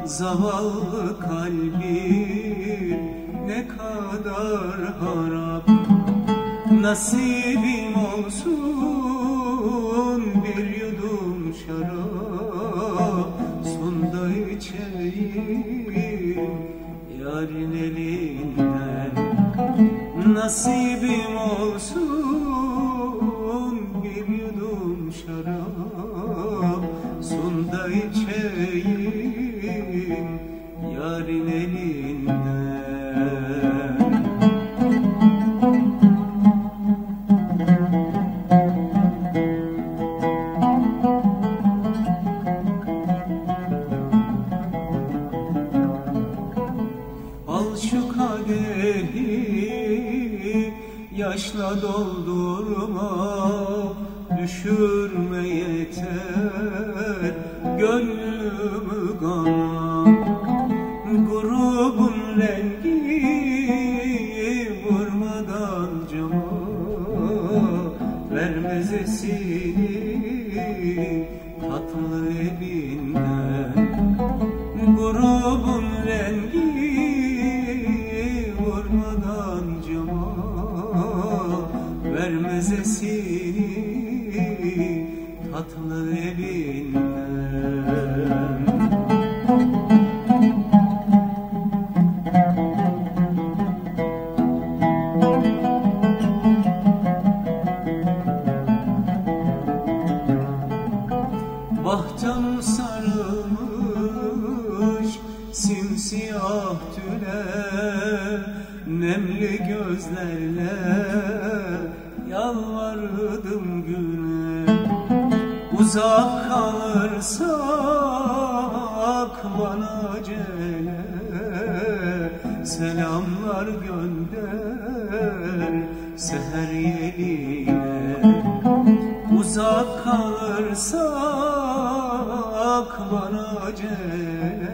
zavallı kalbim ne kadar harap. Nasibim olsun bir yudum şarap, son da içeyim yarın elinden. Nasibim olsun bir yudum şarap, son da içeyim yarın elinden. Al şu kadehi yaşla doldurma, düşürme yeter gönlümü gana. Grubun rengi vurmadan cama, vermez esini tatlı evinden. Grubun rengi vurmadan cama, vermez esini tatlı evinden. Bahtım sarılmış simsiyah tüle, nemli gözlerle yalvardım güne. Uzak kalırsak bana acele, selamlar gönder seher yeline. Uzak kalırsak bana acele,